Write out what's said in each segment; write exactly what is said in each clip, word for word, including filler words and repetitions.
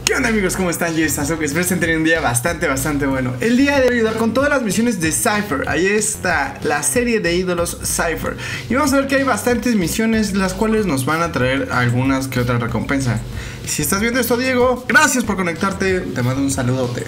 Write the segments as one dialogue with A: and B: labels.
A: ¿Qué onda, amigos? ¿Cómo están? Yo soy Sasuke, espero estén teniendo un día bastante, bastante bueno. El día de hoy ayudar con todas las misiones de Cypher. Ahí está la serie de ídolos Cypher. Y vamos a ver que hay bastantes misiones, las cuales nos van a traer algunas que otra recompensa. Si estás viendo esto, Diego, gracias por conectarte, te mando un saludote.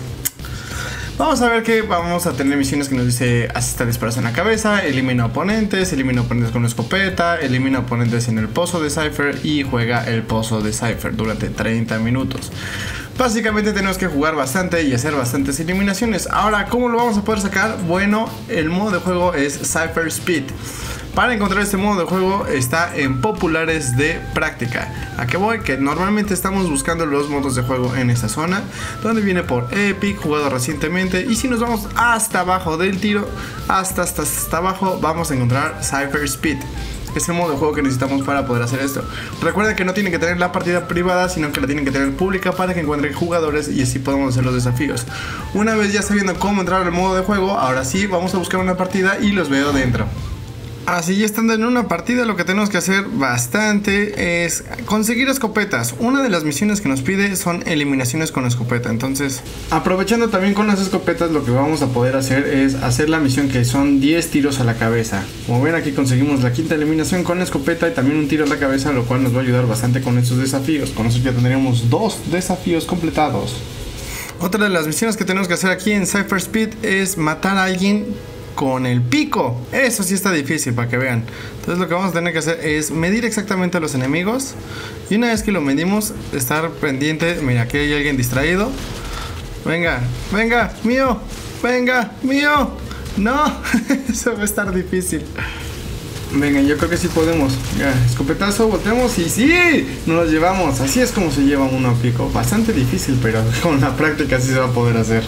A: Vamos a ver que vamos a tener misiones que nos dice asista disparos en la cabeza, elimina oponentes, elimina oponentes con escopeta, elimina oponentes en el pozo de Cypher y juega el pozo de Cypher durante treinta minutos. Básicamente tenemos que jugar bastante y hacer bastantes eliminaciones. Ahora, ¿cómo lo vamos a poder sacar? Bueno, el modo de juego es Cypher Speed. Para encontrar este modo de juego está en populares de práctica. ¿A qué voy? Que normalmente estamos buscando los modos de juego en esta zona, donde viene por Epic, jugado recientemente. Y si nos vamos hasta abajo del tiro, hasta, hasta, hasta abajo, vamos a encontrar Cypher Speed. Es el modo de juego que necesitamos para poder hacer esto. Recuerden que no tienen que tener la partida privada, sino que la tienen que tener pública para que encuentren jugadores y así podamos hacer los desafíos. Una vez ya sabiendo cómo entrar al modo de juego, ahora sí vamos a buscar una partida y los veo dentro. Así ya estando en una partida, lo que tenemos que hacer bastante es conseguir escopetas. Una de las misiones que nos pide son eliminaciones con escopeta. Entonces, aprovechando también con las escopetas, lo que vamos a poder hacer es hacer la misión que son diez tiros a la cabeza. Como ven, aquí conseguimos la quinta eliminación con escopeta y también un tiro a la cabeza, lo cual nos va a ayudar bastante con estos desafíos. Con eso ya tendríamos dos desafíos completados. Otra de las misiones que tenemos que hacer aquí en Cypher Speed es matar a alguien con el pico. Eso sí está difícil, para que vean. Entonces lo que vamos a tener que hacer es medir exactamente a los enemigos. Y una vez que lo medimos, estar pendiente. Mira, aquí hay alguien distraído. Venga, venga, mío. Venga, mío. No, eso va a estar difícil. Venga, yo creo que sí podemos. Ya, escopetazo, volteamos y sí, nos los llevamos. Así es como se lleva uno a pico. Bastante difícil, pero con la práctica sí se va a poder hacer.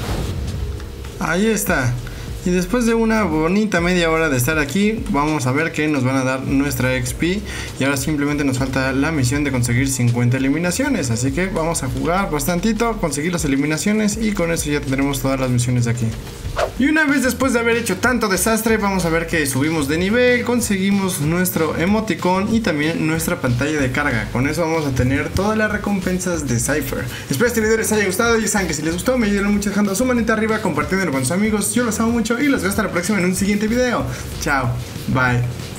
A: Ahí está. Y después de una bonita media hora de estar aquí, vamos a ver que nos van a dar nuestra X P. Y ahora simplemente nos falta la misión de conseguir cincuenta eliminaciones. Así que vamos a jugar bastantito, conseguir las eliminaciones y con eso ya tendremos todas las misiones de aquí. Y una vez después de haber hecho tanto desastre, vamos a ver que subimos de nivel, conseguimos nuestro emoticón y también nuestra pantalla de carga. Con eso vamos a tener todas las recompensas de Cypher. Espero este video les haya gustado y saben que si les gustó me ayudan mucho dejando su manita arriba, compartiéndolo con sus amigos. Yo los amo mucho y los veo hasta la próxima en un siguiente video. Chao, bye.